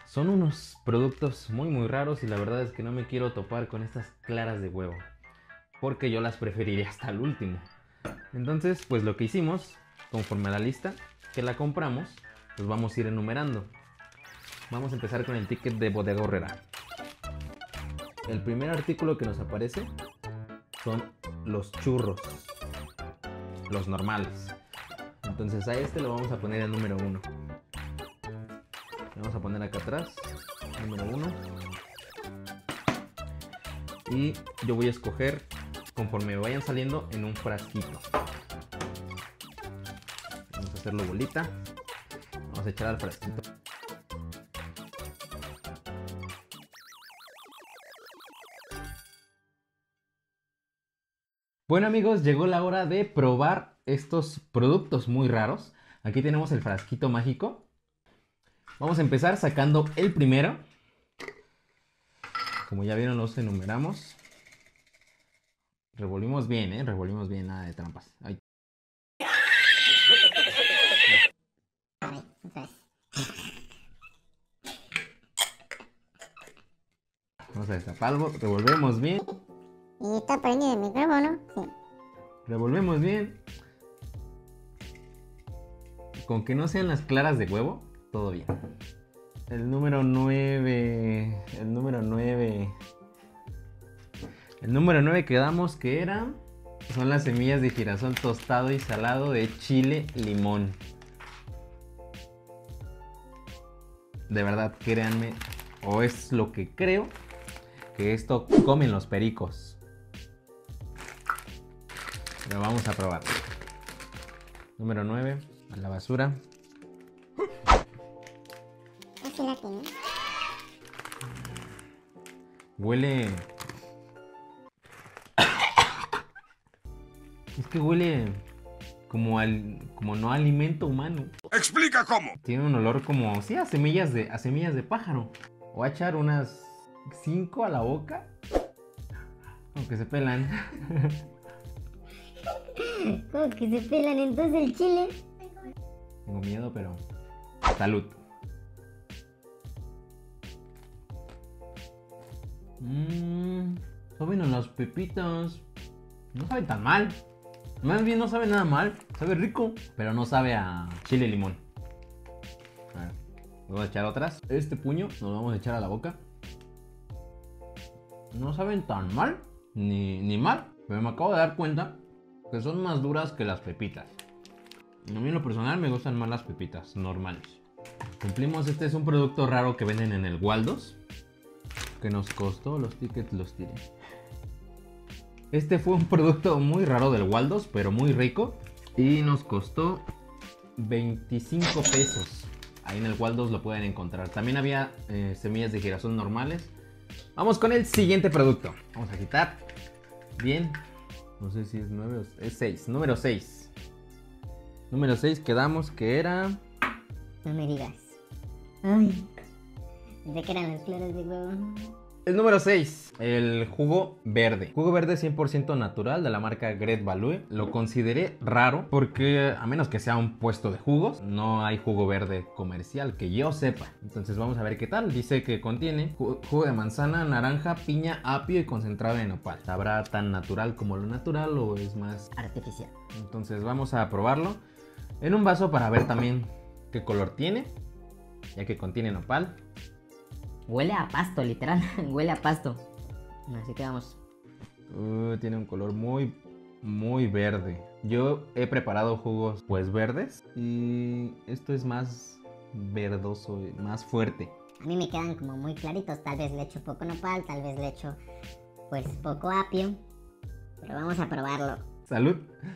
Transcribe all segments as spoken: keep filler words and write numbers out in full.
Son unos productos muy muy raros y la verdad es que no me quiero topar con estas claras de huevo, porque yo las preferiría hasta el último. Entonces, pues lo que hicimos, conforme a la lista que la compramos, pues vamos a ir enumerando. Vamos a empezar con el ticket de Bodega Aurrera. El primer artículo que nos aparece son los churros, los normales. Entonces a este lo vamos a poner el número uno. Vamos a poner acá atrás, número uno. Y yo voy a escoger conforme vayan saliendo en un frasquito. Vamos a hacerlo bolita. Vamos a echar al frasquito. Bueno amigos, llegó la hora de probar estos productos muy raros. Aquí tenemos el frasquito mágico. Vamos a empezar sacando el primero. Como ya vieron, los enumeramos. Revolvimos bien, ¿eh? Revolvimos bien, nada de trampas. Ahí. Vamos a destaparlo, revolvemos bien. Y está prendido el micrófono, sí. Revolvemos bien. Con que no sean las claras de huevo, todo bien. El número nueve. El número nueve. El número nueve quedamos que era. Son las semillas de girasol tostado y salado de chile limón. De verdad, créanme, o es lo que creo, que esto comen los pericos. Pero vamos a probar. Número nueve, a la basura. Así la tiene. Huele... Es que huele como al, como no a alimento humano. ¡Explica cómo! Tiene un olor como, sí, a semillas de, a semillas de pájaro. Voy a echar unas cinco a la boca. Aunque se pelan. ¿Cómo que se pelan entonces el chile? Tengo miedo, pero... Salud. Mmm... Saben a las pepitas. No sabe tan mal. Más bien no sabe nada mal. Sabe rico, pero no sabe a chile limón. A ver, voy a echar otras. Este puño nos lo vamos a echar a la boca. No saben tan mal, ni, ni mal. Pero me acabo de dar cuenta que son más duras que las pepitas. A mí en lo personal me gustan más las pepitas normales. Cumplimos, este es un producto raro que venden en el Waldos, que nos costó, los tickets los tiré. Este fue un producto muy raro del Waldos, pero muy rico. Y nos costó veinticinco pesos. Ahí en el Waldos lo pueden encontrar. También había eh, semillas de girasol normales. Vamos con el siguiente producto. Vamos a quitar. Bien. No sé si es nueve o es seis. Número seis. Número seis quedamos que era... No me digas. Ay. Pensé que eran las claras de huevo. El número seis, el jugo verde. Jugo verde cien por ciento natural de la marca Great Value. Lo consideré raro porque a menos que sea un puesto de jugos, no hay jugo verde comercial que yo sepa. Entonces vamos a ver qué tal. Dice que contiene jugo de manzana, naranja, piña, apio y concentrado de nopal. ¿Sabrá tan natural como lo natural o es más artificial? Entonces vamos a probarlo en un vaso para ver también qué color tiene, ya que contiene nopal. Huele a pasto, literal. Huele a pasto. Así que vamos. Uh, tiene un color muy, muy verde. Yo he preparado jugos pues verdes y esto es más verdoso, más fuerte. A mí me quedan como muy claritos. Tal vez le echo poco nopal, tal vez le echo pues poco apio. Pero vamos a probarlo. Salud.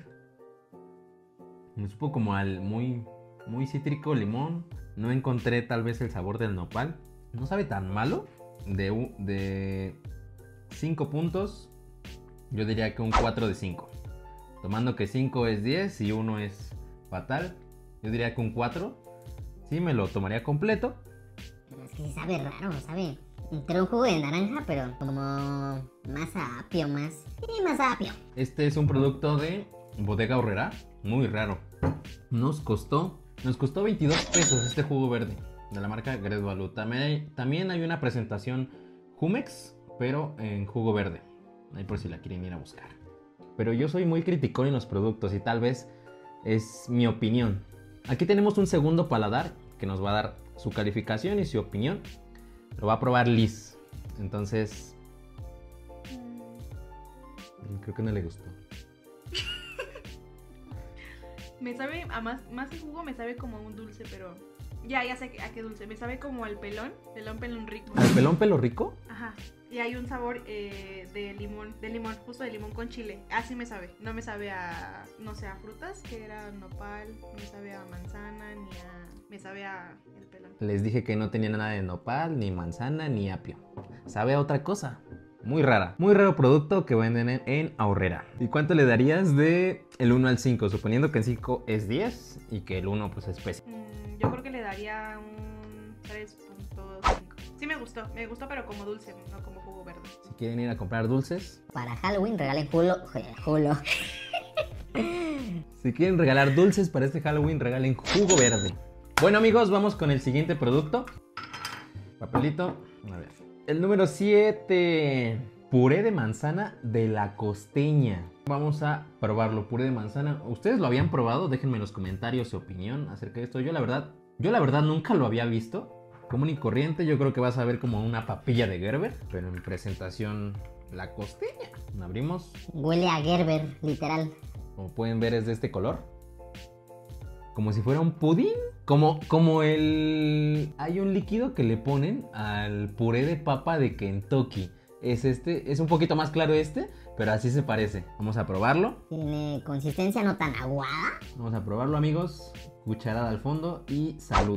Me supo como al muy, muy cítrico, limón. No encontré tal vez el sabor del nopal. No sabe tan malo. De, de cinco puntos, yo diría que un cuatro de cinco. Tomando que cinco es diez y uno es fatal, yo diría que un cuatro. Sí, me lo tomaría completo. Pero es que sí sabe raro, sabe. Entre un jugo de naranja, pero como más a apio, más. Sí, más a apio. Este es un producto de Bodega Aurrera, muy raro. Nos costó, nos costó veintidós pesos este jugo verde. de la marca Great Value. También hay, también hay una presentación Jumex, pero en jugo verde. Ahí por si la quieren ir a buscar. Pero yo soy muy criticón en los productos y tal vez es mi opinión. Aquí tenemos un segundo paladar que nos va a dar su calificación y su opinión. Lo va a probar Liz. Entonces, creo que no le gustó. Me sabe, a más, más que jugo, me sabe como un dulce, pero... Ya, ya sé a qué dulce. Me sabe como el pelón, pelón, pelón rico. ¿Al pelón pelo rico? Ajá. Y hay un sabor eh, de limón, de limón, justo de limón con chile. Así me sabe. No me sabe a, no sé, a frutas, que era nopal. No me sabe a manzana, ni a... Me sabe a el pelón. Les dije que no tenía nada de nopal, ni manzana, ni apio. Sabe a otra cosa. Muy rara. Muy raro producto que venden en, en Aurrera. ¿Y cuánto le darías de el uno al cinco? Suponiendo que el cinco es diez y que el uno pues es pésimo. Mm, yo creo que le daría un tres punto cinco. Sí me gustó, me gustó pero como dulce, no como jugo verde. Si quieren ir a comprar dulces. Para Halloween regalen julo. Julo. Si quieren regalar dulces para este Halloween, regalen jugo verde. Bueno amigos, vamos con el siguiente producto. Papelito. A ver. El número siete. Puré de manzana de la Costeña. Vamos a probarlo, puré de manzana. ¿Ustedes lo habían probado? Déjenme en los comentarios su opinión acerca de esto. Yo la verdad, yo la verdad nunca lo había visto. Común y corriente, yo creo que vas a ver como una papilla de Gerber, pero en presentación la Costeña. La abrimos. Huele a Gerber, literal. Como pueden ver es de este color. Como si fuera un pudín. Como, como el... Hay un líquido que le ponen al puré de papa de Kentucky. Es este, es un poquito más claro este, pero así se parece. Vamos a probarlo. Tiene consistencia no tan aguada. Vamos a probarlo amigos. Cucharada al fondo y salud.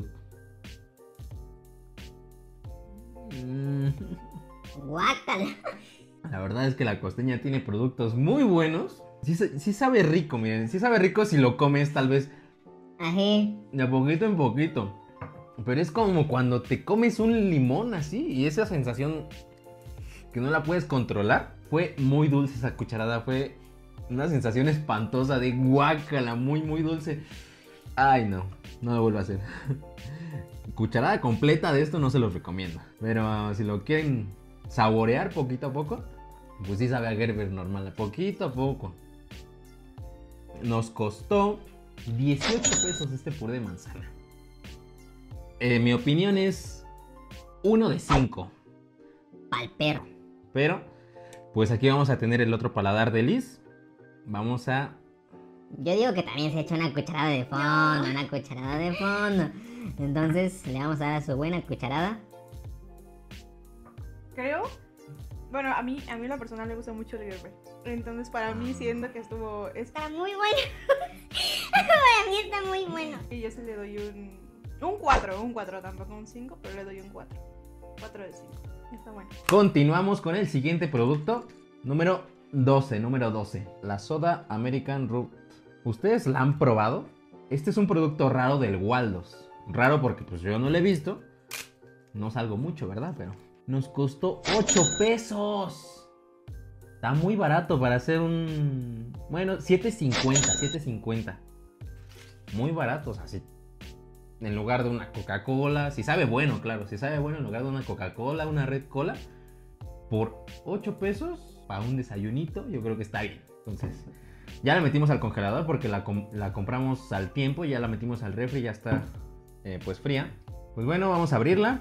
Mm. Guácala. La verdad es que la Costeña tiene productos muy buenos. Sí, sí sabe rico, miren. Sí sabe rico si lo comes tal vez Ají. de poquito en poquito. Pero es como cuando te comes un limón así. Y esa sensación que no la puedes controlar. Fue muy dulce esa cucharada. Fue una sensación espantosa de guácala. Muy, muy dulce. Ay, no. No lo vuelvo a hacer. Cucharada completa de esto no se los recomiendo. Pero si lo quieren saborear poquito a poco, pues sí sabe a Gerber normal. Poquito a poco. Nos costó dieciocho pesos este puré de manzana. Eh, mi opinión es uno de cinco. Pa'l perro. Pero, pues aquí vamos a tener el otro paladar de Liz. Vamos a... Yo digo que también se echa una cucharada de fondo, una cucharada de fondo. Entonces le vamos a dar a su buena cucharada. Creo, bueno, a mí, a mí en lo personal me gusta mucho el Gerber. Entonces para mí siento que estuvo... Está muy bueno. Para mí está muy bueno. Y yo sí le doy un... Un cuatro, un cuatro, tampoco un cinco, pero le doy un cuatro. cuatro de cinco. Está bueno. Continuamos con el siguiente producto. Número doce, número doce. La soda American Root. ¿Ustedes la han probado? Este es un producto raro del Waldos. Raro porque pues yo no lo he visto. No salgo mucho, ¿verdad? Pero nos costó ocho pesos. Está muy barato para hacer un... Bueno, siete cincuenta, siete cincuenta. Muy barato, o sea, si... En lugar de una Coca-Cola, si sabe bueno, claro, si sabe bueno en lugar de una Coca-Cola, una Red Cola, por ocho pesos para un desayunito, yo creo que está bien. Entonces, ya la metimos al congelador porque la, com la compramos al tiempo, ya la metimos al refri, ya está eh, pues fría. Pues bueno, vamos a abrirla.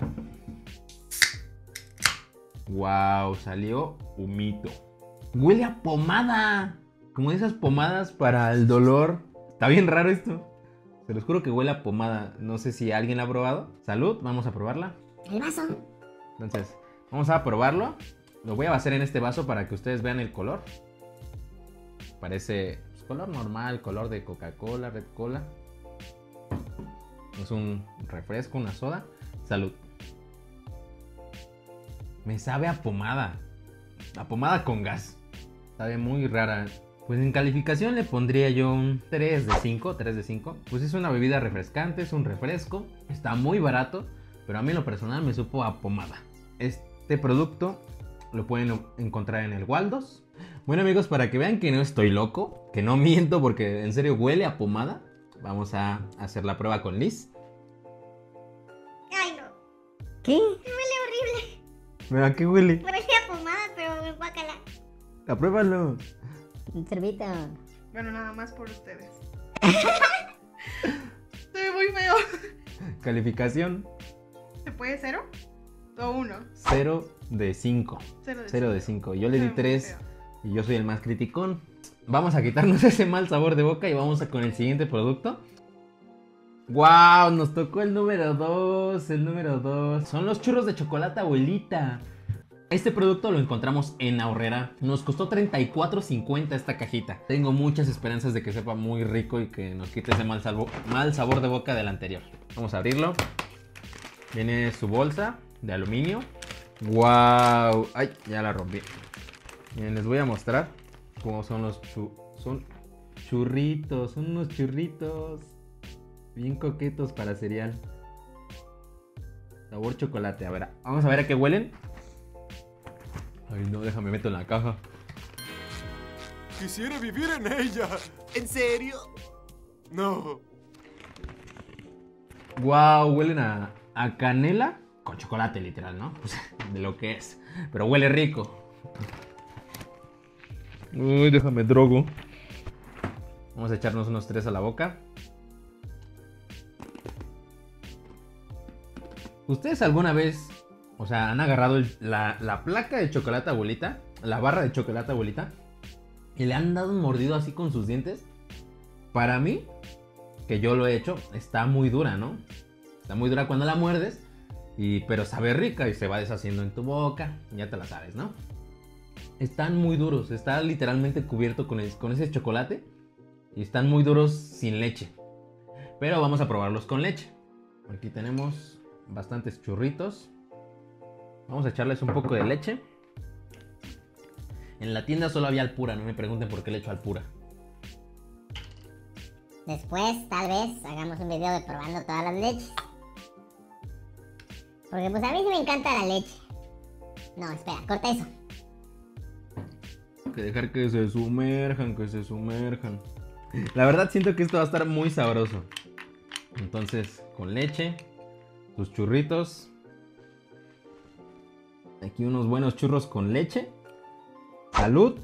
Wow, salió humito. Huele a pomada, como esas pomadas para el dolor. Está bien raro esto. Se los juro que huele a pomada. No sé si alguien la ha probado. Salud, vamos a probarla. El vaso. Entonces, vamos a probarlo. Lo voy a vaciar en este vaso para que ustedes vean el color. Parece pues, color normal, color de Coca-Cola, Red Cola. Es un refresco, una soda. Salud. Me sabe a pomada. A pomada con gas. Sabe muy rara. Pues en calificación le pondría yo un tres de cinco, tres de cinco. Pues es una bebida refrescante, es un refresco. Está muy barato, pero a mí en lo personal me supo a pomada. Este producto lo pueden encontrar en el Waldos. Bueno amigos, para que vean que no estoy loco, que no miento porque en serio huele a pomada, vamos a hacer la prueba con Liz. Ay, ¿Qué? Huele horrible. ¿A qué huele? Parece a pomada, pero guácala. Apruébalo. Un sorbito. Bueno, nada más por ustedes. Se ve muy feo. Calificación ¿Se puede cero? ¿O uno? cero de cinco. Cero de cero de cinco. cinco. Yo le Se di ve muy tres feo. y yo soy el más criticón. Vamos a quitarnos ese mal sabor de boca y vamos a con el siguiente producto. ¡Wow! Nos tocó el número dos. El número dos. Son los churros de chocolate abuelita. Este producto lo encontramos en Aurrera. Nos costó treinta y cuatro cincuenta esta cajita. Tengo muchas esperanzas de que sepa muy rico y que nos quite ese mal, salvo, mal sabor de boca del anterior. Vamos a abrirlo. Viene su bolsa de aluminio. ¡Wow! ¡Ay! Ya la rompí. Miren, les voy a mostrar cómo son los chu son churritos. Son unos churritos bien coquetos para cereal. Sabor chocolate. A ver, vamos a ver a qué huelen. Ay, no, déjame meto en la caja. Quisiera vivir en ella. ¿En serio? No. Wow, huelen a, a canela con chocolate, literal, ¿no? Pues de lo que es. Pero huele rico. Uy, déjame drogo. Vamos a echarnos unos tres a la boca. ¿Ustedes alguna vez, o sea, han agarrado el- la, la placa de chocolate abuelita, la barra de chocolate abuelita, y le han dado un mordido así con sus dientes? Para mí, que yo lo he hecho, está muy dura, ¿no? Está muy dura cuando la muerdes, y, pero sabe rica y se va deshaciendo en tu boca, ya te la sabes, ¿no? Están muy duros, está literalmente cubierto con, el- con ese chocolate, y están muy duros sin leche. Pero vamos a probarlos con leche. Aquí tenemos bastantes churritos. Vamos a echarles un poco de leche. En la tienda solo había Alpura, no me pregunten por qué le echo Alpura. Después, tal vez, hagamos un video de probando todas las leches. Porque pues a mí sí me encanta la leche. No, espera, corta eso. Que dejar que se sumerjan, que se sumerjan. La verdad siento que esto va a estar muy sabroso. Entonces, con leche, tus churritos. Aquí unos buenos churros con leche. ¡Salud!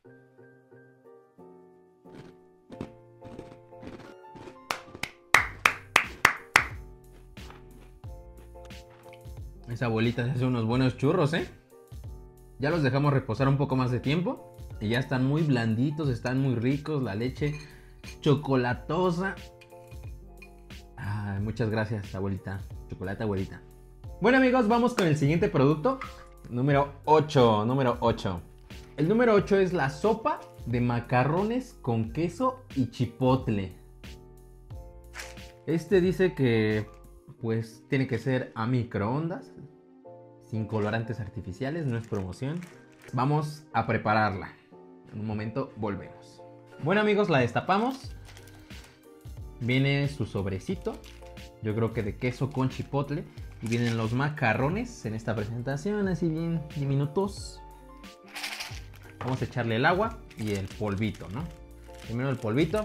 Esa abuelita se hace unos buenos churros, ¿eh? Ya los dejamos reposar un poco más de tiempo. Y ya están muy blanditos, están muy ricos. La leche chocolatosa. Ay, muchas gracias, abuelita. Chocolate, abuelita. Bueno, amigos, vamos con el siguiente producto. Número ocho. Número ocho. El número ocho es la sopa de macarrones con queso y chipotle. Este dice que pues tiene que ser a microondas, sin colorantes artificiales, no es promoción. Vamos a prepararla. En un momento volvemos. Bueno, amigos, la destapamos. Viene su sobrecito, yo creo que de queso con chipotle. Y vienen los macarrones en esta presentación, así bien diminutos. Vamos a echarle el agua y el polvito, ¿no? Primero el polvito.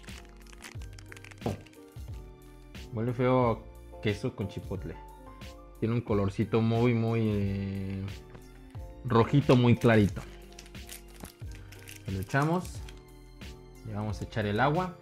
Huele feo queso con chipotle. Tiene un colorcito muy, muy eh, rojito, muy clarito. Lo echamos. Le vamos a echar el agua.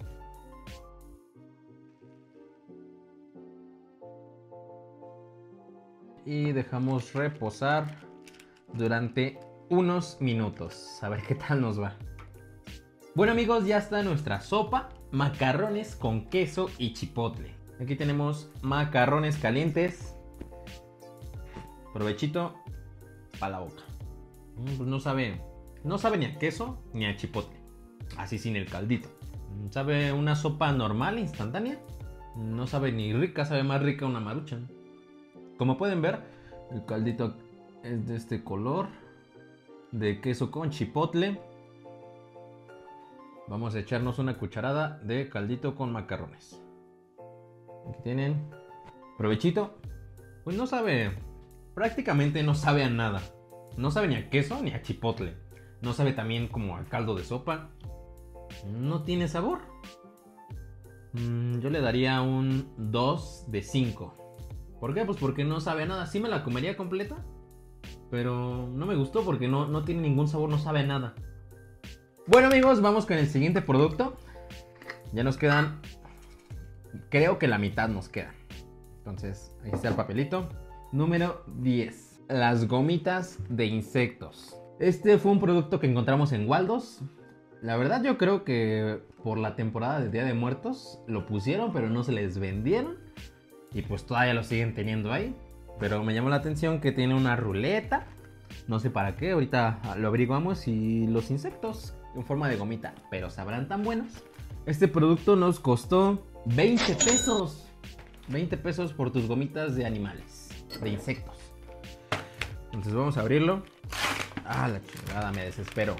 Y dejamos reposar durante unos minutos. A ver qué tal nos va. Bueno, amigos, ya está nuestra sopa. Macarrones con queso y chipotle. Aquí tenemos macarrones calientes. Provechito para la boca. Mm, pues no sabe, no sabe ni a queso ni a chipotle. Así sin el caldito. Sabe una sopa normal, instantánea. No sabe ni rica, sabe más rica una Maruchan. Como pueden ver, el caldito es de este color, de queso con chipotle. Vamos a echarnos una cucharada de caldito con macarrones. Aquí tienen. Provechito. Pues no sabe, prácticamente no sabe a nada. No sabe ni a queso ni a chipotle. No sabe también como a caldo de sopa. No tiene sabor. Mm, yo le daría un dos de cinco. ¿Por qué? Pues porque no sabe a nada. Sí me la comería completa, pero no me gustó porque no, no tiene ningún sabor, no sabe a nada. Bueno amigos, vamos con el siguiente producto. Ya nos quedan, creo que la mitad nos queda. Entonces, ahí está el papelito. Número diez. Las gomitas de insectos. Este fue un producto que encontramos en Waldos. La verdad yo creo que por la temporada de Día de Muertos lo pusieron, pero no se les vendieron. Y pues todavía lo siguen teniendo ahí. Pero me llamó la atención que tiene una ruleta. No sé para qué, ahorita lo averiguamos. Y los insectos en forma de gomita, pero sabrán tan buenos. Este producto nos costó veinte pesos. veinte pesos por tus gomitas de animales, de insectos. Entonces vamos a abrirlo. Ah, la chingada, me desespero.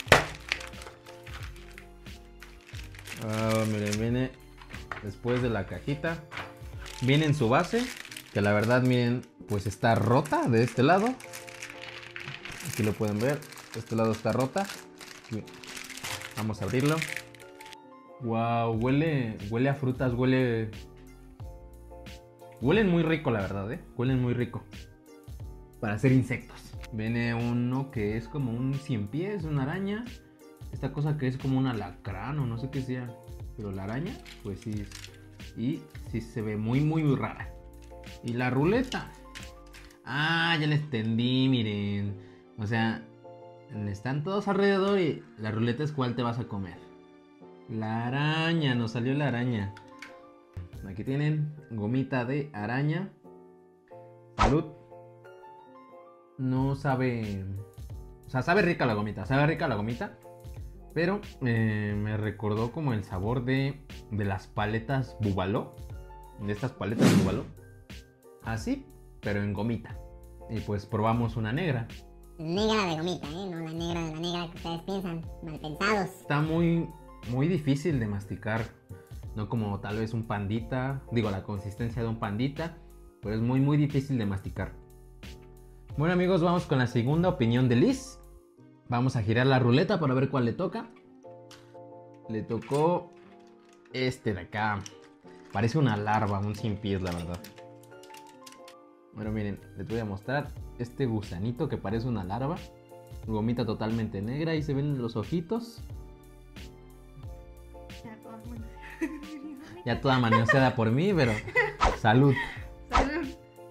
Ah, miren, viene después de la cajita. Viene en su base, que la verdad, miren, pues está rota de este lado. Aquí lo pueden ver, este lado está rota. Aquí. Vamos a abrirlo. Wow, huele, huele a frutas, huele... Huelen muy rico, la verdad, ¿eh? Huelen muy rico. Para hacer insectos. Viene uno que es como un cien pies, una araña. Esta cosa que es como un alacrán o no sé qué sea. Pero la araña, pues sí. Y sí se ve muy, muy, muy rara. Y la ruleta. Ah, ya la entendí, miren. O sea, están todos alrededor y la ruleta es cuál te vas a comer. La araña, nos salió la araña. Aquí tienen gomita de araña. Salud. No sabe... O sea, sabe rica la gomita, sabe rica la gomita. Pero eh, me recordó como el sabor de, de las paletas Bubaló. De estas paletas Bubaló. Así, pero en gomita. Y pues probamos una negra. Negra de gomita, ¿eh? No la negra de la negra que ustedes piensan. Mal pensados. Está muy, muy difícil de masticar. No como tal vez un pandita. Digo, la consistencia de un pandita. Pero es muy, muy difícil de masticar. Bueno amigos, vamos con la segunda opinión de Liz. Vamos a girar la ruleta para ver cuál le toca. Le tocó este de acá. Parece una larva, un cien pies, la verdad. Bueno, miren, les voy a mostrar este gusanito que parece una larva. Gomita totalmente negra y se ven los ojitos. Ya toda manoseada por mí, pero salud. Salud.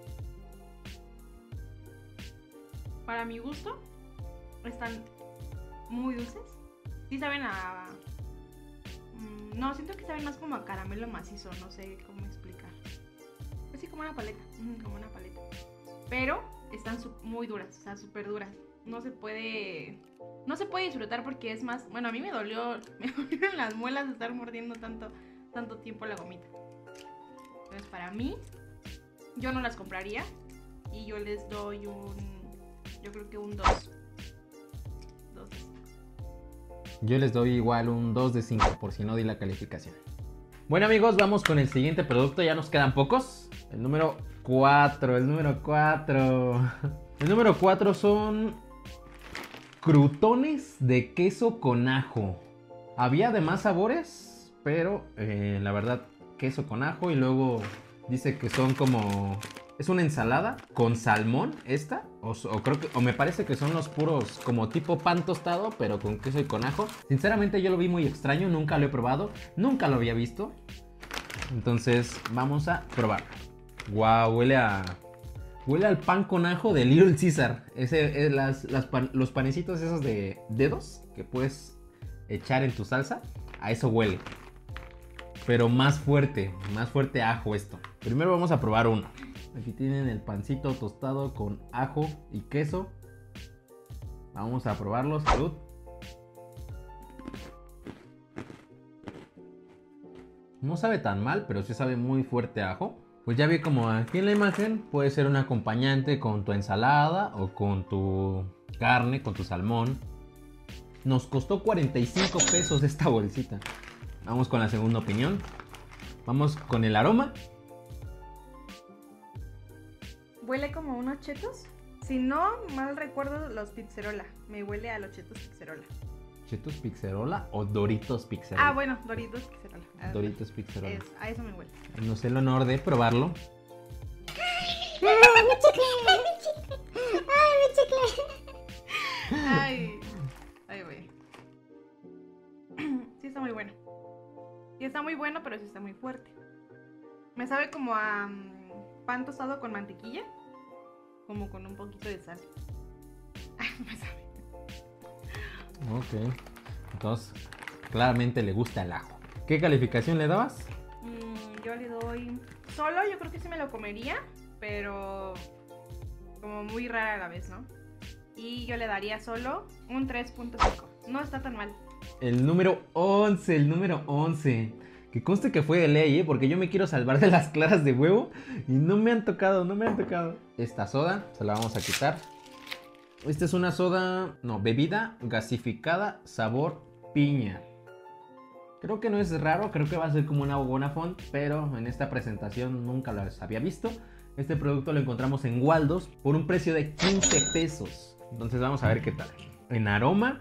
Para mi gusto, están muy dulces. Sí saben a... Mm, no, siento que saben más como a caramelo macizo, no sé cómo explicar. Pues sí, como una paleta, mm, como una paleta. Pero están muy duras, o sea, súper duras. No se puede... No se puede disfrutar porque es más... Bueno, a mí me dolió... Me dolieron las muelas de estar mordiendo tanto, tanto tiempo la gomita. Entonces, para mí, yo no las compraría. Y yo les doy un... Yo creo que un dos. dos de cinco. Yo les doy igual un dos de cinco por si no di la calificación. Bueno amigos, vamos con el siguiente producto. Ya nos quedan pocos. El número cuatro. El número cuatro. El número cuatro son crutones de queso con ajo. Había de más sabores, pero eh, la verdad queso con ajo. Y luego dice que son como... Es una ensalada con salmón esta. O, o creo que, o me parece que son los puros como tipo pan tostado, pero con queso y con ajo. Sinceramente yo lo vi muy extraño, nunca lo he probado. Nunca lo había visto. Entonces vamos a probar. Wow, huele a... Huele al pan con ajo de Little Caesar. Ese, es las, las pan, los panecitos esos de dedos que puedes echar en tu salsa. A eso huele. Pero más fuerte, más fuerte ajo esto. Primero vamos a probar uno. Aquí tienen el pancito tostado con ajo y queso. Vamos a probarlo. Salud. No sabe tan mal, pero sí sabe muy fuerte a ajo. Pues ya vi como aquí en la imagen puede ser un acompañante con tu ensalada o con tu carne, con tu salmón. Nos costó cuarenta y cinco pesos esta bolsita. Vamos con la segunda opinión. Vamos con el aroma. Huele como unos chetos. Si no mal recuerdo, los pizzerola. Me huele a los chetos pizzerola. ¿Chetos Pizzerola o Doritos Pizzerola? Ah, bueno, Doritos pizzerola. Ah, Doritos Pizzerola. Es, a eso me huele. No sé el honor de probarlo. chicle! ¡Ay, mi chicle! Ay, ay, güey. Sí está muy bueno. Sí está muy bueno, pero sí está muy fuerte. Me sabe como a um, pan tostado con mantequilla. Como con un poquito de sal. Ay, me sabe. Ok. Entonces, claramente le gusta el ajo. ¿Qué calificación le dabas? Mm, yo le doy... Solo yo creo que sí me lo comería, pero como muy rara a la vez, ¿no? Y yo le daría solo un tres punto cinco. No está tan mal. El número once, el número once. Que conste que fue de ley, ¿eh? Porque yo me quiero salvar de las claras de huevo y no me han tocado, no me han tocado. Esta soda se la vamos a quitar. Esta es una soda, no, bebida gasificada sabor piña. Creo que no es raro, creo que va a ser como una Bonafont, pero en esta presentación nunca las había visto. Este producto lo encontramos en Waldos por un precio de quince pesos. Entonces vamos a ver qué tal. En aroma,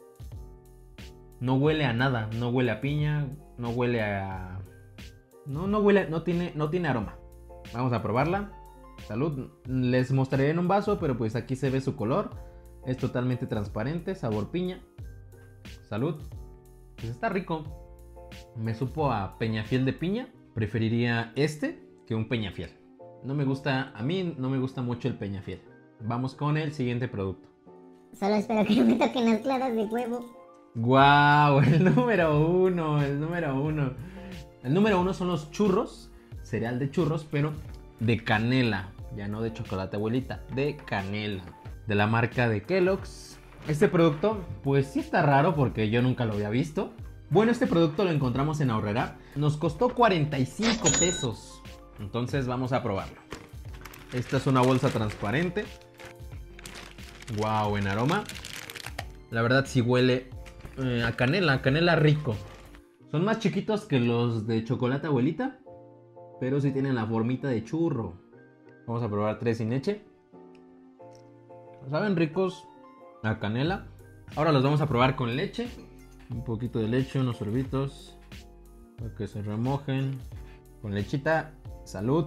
no huele a nada, no huele a piña, no huele a... No, no huele, no tiene, no tiene aroma. Vamos a probarla. Salud. Les mostraré en un vaso, pero pues aquí se ve su color. Es totalmente transparente, sabor piña. Salud. Pues está rico. Me supo a Peñafiel de piña. Preferiría este que un Peñafiel. No me gusta, a mí no me gusta mucho el Peñafiel. Vamos con el siguiente producto. Solo espero que no me toquen las claras de huevo. ¡Guau! El número uno, el número uno. El número uno son los churros, cereal de churros, pero de canela. Ya no de chocolate abuelita, de canela. De la marca de Kellogg's. Este producto, pues sí está raro porque yo nunca lo había visto. Bueno, este producto lo encontramos en Aurrera. Nos costó cuarenta y cinco pesos. Entonces vamos a probarlo. Esta es una bolsa transparente. ¡Guau! En aroma. La verdad sí huele eh, a canela, canela rico. Son más chiquitos que los de chocolate abuelita, pero sí tienen la formita de churro. Vamos a probar tres sin leche. Saben ricos a canela. Ahora los vamos a probar con leche. Un poquito de leche, unos sorbitos para que se remojen. Con lechita. Salud.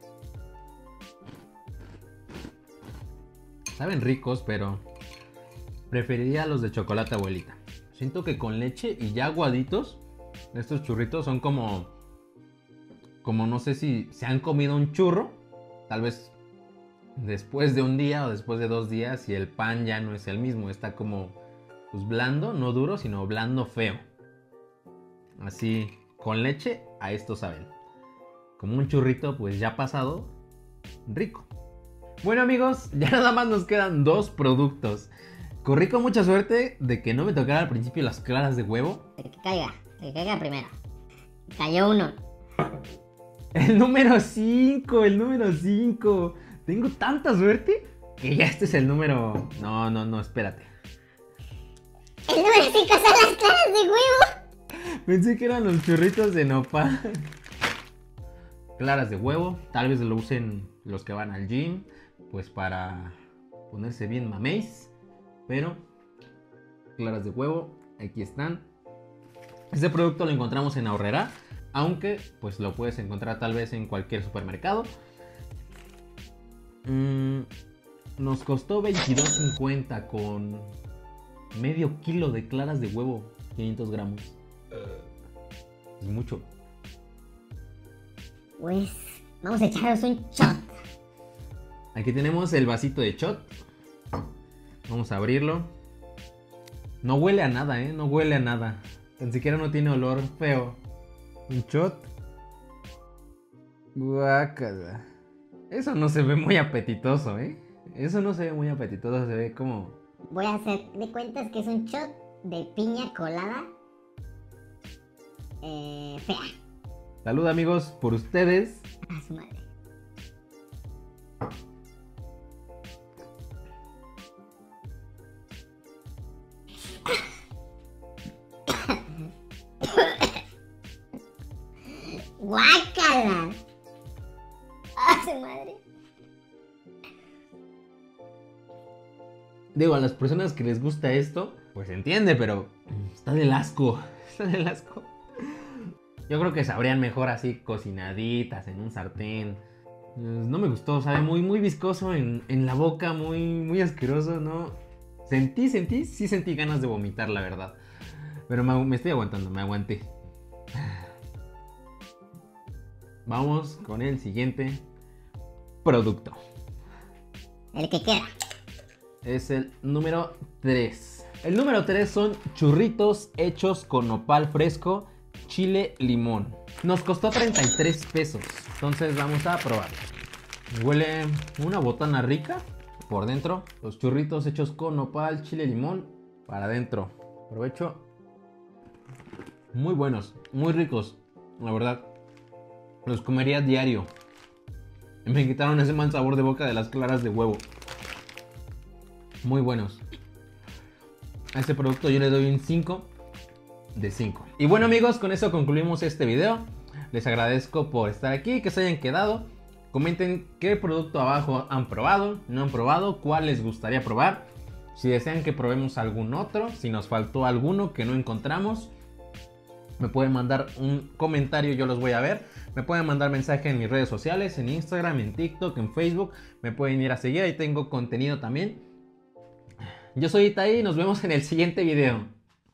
Saben ricos, pero preferiría los de chocolate abuelita. Siento que con leche y ya aguaditos, estos churritos son como... Como no sé si se han comido un churro. Tal vez después de un día o después de dos días y el pan ya no es el mismo. Está como pues blando, no duro, sino blando feo. Así, con leche, a esto saben. Como un churrito pues ya pasado, rico. Bueno amigos, ya nada más nos quedan dos productos. Corrí con mucha suerte de que no me tocara al principio las claras de huevo. El que caiga, el que caiga primero. Cayó uno. El número cinco, el número cinco. Tengo tanta suerte que ya este es el número... No, no, no, espérate. El número cinco son las claras de huevo. Pensé que eran los churritos de nopal. Claras de huevo, tal vez lo usen los que van al gym, pues para ponerse bien mameis. Pero claras de huevo, aquí están. Este producto lo encontramos en Aurrera, aunque pues lo puedes encontrar tal vez en cualquier supermercado. Mm, nos costó veintidós cincuenta con medio kilo de claras de huevo, quinientos gramos. Es mucho. Pues vamos a echaros un shot. Aquí tenemos el vasito de shot. Vamos a abrirlo. No huele a nada, ¿eh? No huele a nada. Ni siquiera no tiene olor feo. Un shot. Guácala. Eso no se ve muy apetitoso, ¿eh? Eso no se ve muy apetitoso. Se ve como... Voy a hacer de cuentas que es un shot de piña colada. Eh, fea. Salud amigos, por ustedes. A su madre. ¡Guácala! ¡A su madre! Digo, a las personas que les gusta esto, pues entiende, pero está del asco. Está del asco. Yo creo que sabrían mejor así cocinaditas en un sartén. No me gustó, sabe muy, muy viscoso en, en la boca, muy, muy asqueroso, ¿no? Sentí, sentí, sí sentí ganas de vomitar, la verdad. Pero me, me estoy aguantando, me aguanté. Vamos con el siguiente producto. El que queda. Es el número tres. El número tres son churritos hechos con nopal fresco, chile, limón. Nos costó treinta y tres pesos. Entonces vamos a probar. Huele una botana rica por dentro. Los churritos hechos con nopal, chile, limón para adentro. Provecho. Muy buenos, muy ricos. La verdad, los comería diario. Me quitaron ese mal sabor de boca de las claras de huevo. Muy buenos. A este producto yo le doy un cinco de cinco. Y bueno amigos, con eso concluimos este video. Les agradezco por estar aquí, que se hayan quedado. Comenten qué producto abajo han probado, no han probado, cuál les gustaría probar. Si desean que probemos algún otro, si nos faltó alguno que no encontramos, me pueden mandar un comentario, yo los voy a ver. Me pueden mandar mensaje en mis redes sociales, en Instagram, en TikTok, en Facebook. Me pueden ir a seguir, ahí tengo contenido también. Yo soy Itaí y nos vemos en el siguiente video.